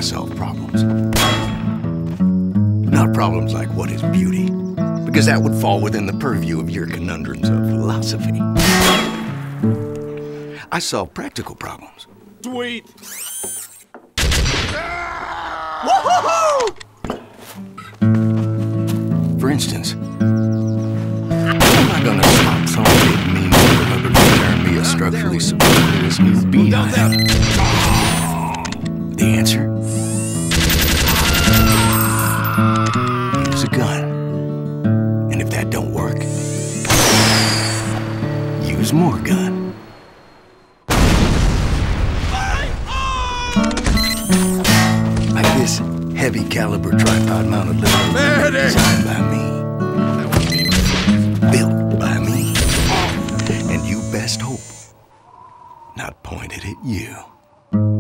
solve problems. Not problems like what is beauty, because that would fall within the purview of your conundrums of philosophy. I solve practical problems. Sweet! Woohoo! For instance, how am I gonna stop some big mean motherfucker from tearing me a structurally superfluous new behind? The answer? Use a gun. And if that don't work, use more gun. Like this heavy caliber tripod mounted little designed by me. Built by me. And you best hope not pointed at you.